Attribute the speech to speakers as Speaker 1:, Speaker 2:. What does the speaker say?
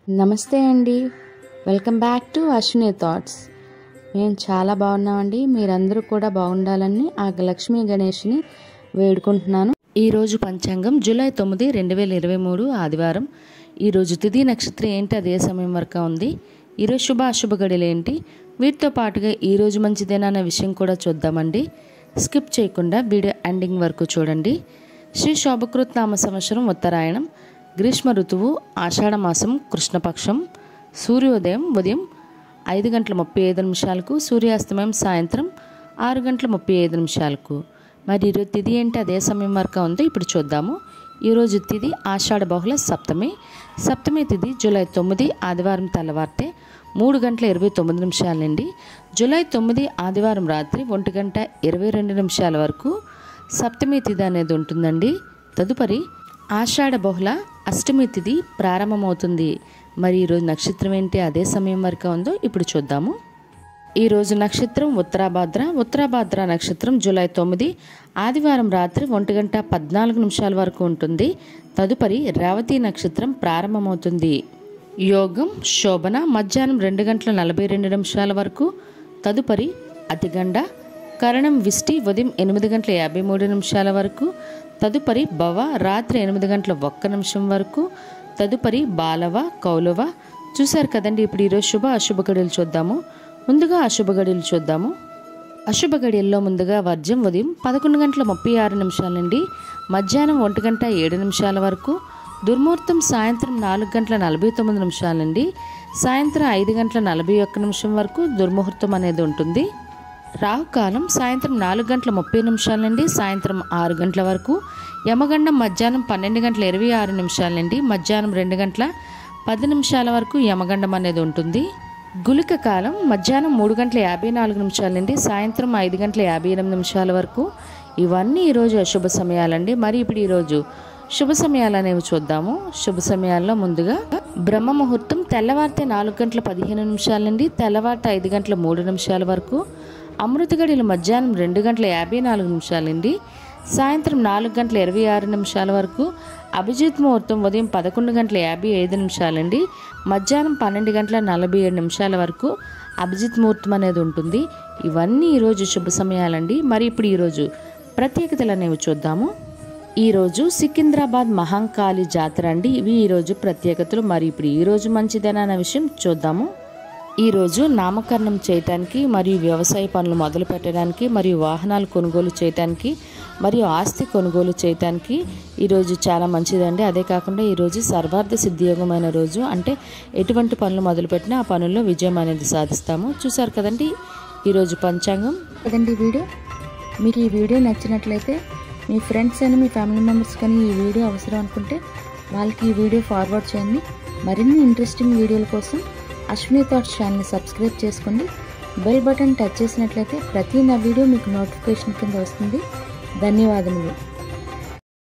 Speaker 1: నమస్తే అండి, welcome back to Ashwini Thoughts. మేము చాలా బాగున్నామండి. మీరందరూ కూడా బాగుండాలని ఆ లక్ష్మీ గణేష్ని వేడుకుంటున్నాను. ఈరోజు పంచాంగం జూలై 9, 2023 ఆదివారం. ఈరోజు తిథి నక్షత్రం ఏంటి, అదే సమయం వరకు ఉంది. ఈరోజు శుభ అశుభ గడియలు ఏంటి, వీటితో పాటుగా ఈరోజు మంచిదేనా అనే విషయం కూడా చూద్దామండి. స్కిప్ చేయకుండా వీడియో ఎండింగ్ వరకు చూడండి. శ్రీ శోభకృత్ నామ సంవత్సరం ఉత్తరాయణం, గ్రీష్మ ఋతువు, ఆషాఢ మాసం, కృష్ణపక్షం. సూర్యోదయం ఉదయం 5:35, సూర్యాస్తమయం సాయంత్రం 6:35. మరి ఈరోజు తిథి ఏంటి, అదే సమయం వరకు ఉందో ఇప్పుడు చూద్దాము. ఈరోజు తిథి ఆషాఢ బహుళ సప్తమి. సప్తమి తిథి జూలై 9 ఆదివారం తెల్లవారితే 3:29 నుండి జూలై 9 ఆదివారం రాత్రి 1:22 వరకు సప్తమి తిథి అనేది ఉంటుందండి. తదుపరి ఆషాఢ బహుళ అష్టమి తిథి ప్రారంభమవుతుంది. మరి ఈరోజు నక్షత్రం ఏంటి, అదే సమయం వరకు ఉందో ఇప్పుడు చూద్దాము. ఈరోజు నక్షత్రం ఉత్తరాభాద్ర. ఉత్తరాభాద్ర నక్షత్రం జూలై 9 ఆదివారం రాత్రి 1:14 వరకు ఉంటుంది. తదుపరి రేవతి నక్షత్రం ప్రారంభమవుతుంది. యోగం శోభన మధ్యాహ్నం 2:42 వరకు. తదుపరి అతిగండ కరణం విష్టి ఉదయం 8:53 వరకు. తదుపరి భవ రాత్రి 8:01 వరకు. తదుపరి బాలవ కౌలవ. చూశారు కదండి. ఇప్పుడు ఈరోజు శుభ అశుభ గడియలు చూద్దాము. ముందుగా అశుభ గడియలు చూద్దాము. అశుభ గడియల్లో ముందుగా వర్జం ఉదయం 11:36 నుండి మధ్యాహ్నం 1:07 వరకు. దుర్ముహూర్తం సాయంత్రం 4:49 నుండి సాయంత్రం 5:41 వరకు దుర్ముహూర్తం అనేది ఉంటుంది. రాహుకాలం సాయంత్రం 4:30 నుండి సాయంత్రం 6 గంటల వరకు. యమగండం మధ్యాహ్నం 12:26 నుండి మధ్యాహ్నం 2:10 వరకు యమగండం అనేది ఉంటుంది. గుళిక కాలం మధ్యాహ్నం 3:54 నుండి సాయంత్రం 5:58 వరకు. ఇవన్నీ ఈరోజు అశుభ సమయాలండి. మరి ఇప్పుడు ఈరోజు శుభ సమయాలు అనేవి చూద్దాము. శుభ సమయాల్లో ముందుగా బ్రహ్మ ముహూర్తం తెల్లవారితే 4:15 నుండి తెల్లవారితే 5:03 వరకు. అమృత గడియలు మధ్యాహ్నం 2:54 నుండి సాయంత్రం 4:26 వరకు. అభిజిత్ ముహూర్తం ఉదయం 11:55 నుండి మధ్యాహ్నం 12:47 వరకు అభిజిత్ ముహూర్తం అనేది ఉంటుంది. ఇవన్నీ ఈరోజు శుభ సమయాలండి. మరి ఇప్పుడు ఈరోజు ప్రత్యేకతలు అనేవి చూద్దాము. ఈరోజు సికింద్రాబాద్ మహంకాళి జాతర అండి. ఇవి ఈరోజు ప్రత్యేకతలు. మరి ఇప్పుడు ఈరోజు మంచిదేనా అనే విషయం చూద్దాము. ఈరోజు నామకరణం చేయటానికి మరియు వ్యవసాయ పనులు మొదలు పెట్టడానికి మరియు వాహనాలు కొనుగోలు చేయటానికి మరియు ఆస్తి కొనుగోలు చేయటానికి ఈరోజు చాలా మంచిదండి. అదే కాకుండా ఈరోజు సర్వార్థ సిద్ధియోగమైన రోజు. అంటే ఎటువంటి పనులు మొదలుపెట్టినా ఆ పనుల్లో విజయం అనేది సాధిస్తాము. చూసారు కదండి ఈరోజు పంచాంగం కదండి వీడియో. మీకు ఈ వీడియో నచ్చినట్లయితే మీ ఫ్రెండ్స్ అని మీ ఫ్యామిలీ మెంబర్స్ కానీ ఈ వీడియో అవసరం అనుకుంటే వాళ్ళకి ఈ వీడియో ఫార్వర్డ్ చేయండి. మరిన్ని ఇంట్రెస్టింగ్ వీడియోల కోసం అశ్విని థాట్స్ ఛానల్ని సబ్స్క్రైబ్ చేసుకోండి. బెల్ బటన్ టచ్ చేసినట్లయితే ప్రతి నా వీడియో మీకు నోటిఫికేషన్ కింద వస్తుంది. ధన్యవాదములు.